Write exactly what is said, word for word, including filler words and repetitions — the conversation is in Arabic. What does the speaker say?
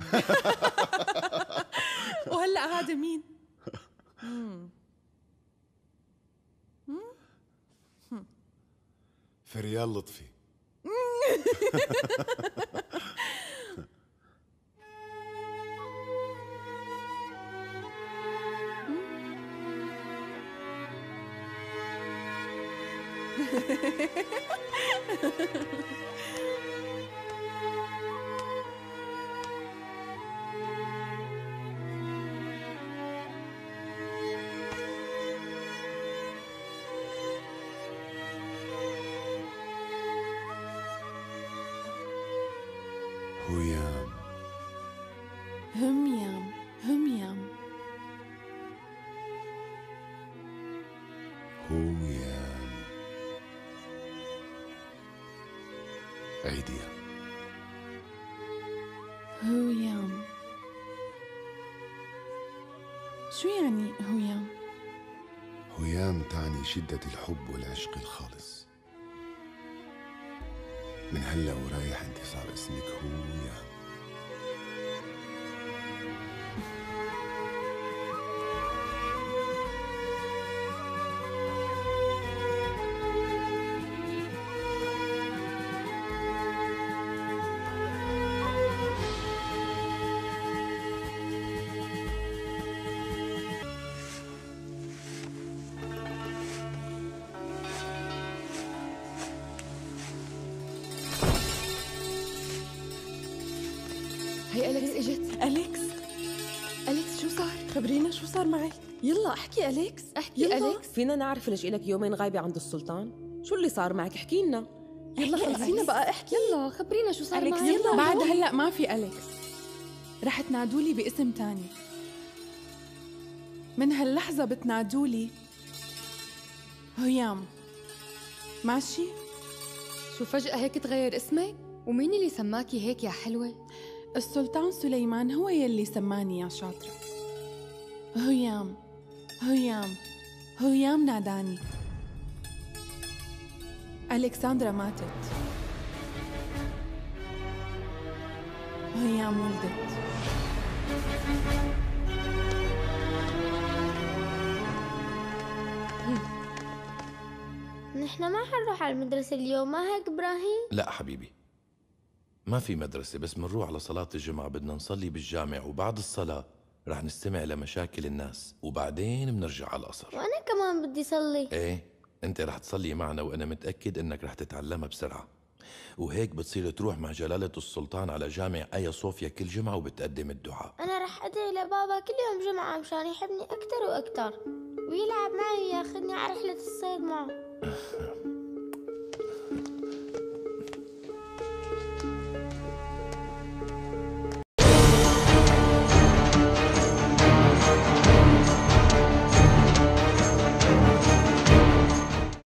وهلأ هذا مين؟ مم. فريال لطفي. هيام. هميام هميام هيام. عيديها. هيام. شو يعني هيام؟ هيام تعني شدة الحب والعشق الخالص. من هلا ورايح انت صار اسمك هيام. هي أليكس اجت. أليكس أليكس شو صار؟ خبرينا شو صار معك. يلا احكي أليكس. احكي يلا. أليكس. فينا نعرف ليش إلك يومين غايبة عند السلطان؟ شو اللي صار معك؟ احكي لنا. يلا خلصينا بقى احكي. يلا خبرينا شو صار أليكس معك. يلا. بعد هلأ ما في أليكس، رح تنادولي باسم تاني. من هاللحظة بتنادولي هيام، ماشي؟ شو فجأة هيك تغير اسمك؟ ومين اللي سماكي هيك يا حلوة؟ السلطان سليمان هو يلي سماني يا شاطرة. هيام هيام هيام ناداني. ألكسندرا ماتت، هيام ولدت. نحن ما حنروح على المدرسة اليوم، ما هيك إبراهيم؟ لا حبيبي، ما في مدرسة، بس منروح على صلاة الجمعة، بدنا نصلي بالجامع، وبعد الصلاة رح نستمع لمشاكل الناس، وبعدين بنرجع على القصر. وأنا كمان بدي صلي. ايه، انت رح تصلي معنا، وانا متأكد انك رح تتعلمها بسرعة، وهيك بتصير تروح مع جلالة السلطان على جامع آيا صوفيا كل جمعة وبتقدم الدعاء. أنا رح أدعي لبابا كل يوم جمعة مشان يحبني أكتر وأكتر، ويلعب معي وياخذني على رحلة الصيد معه.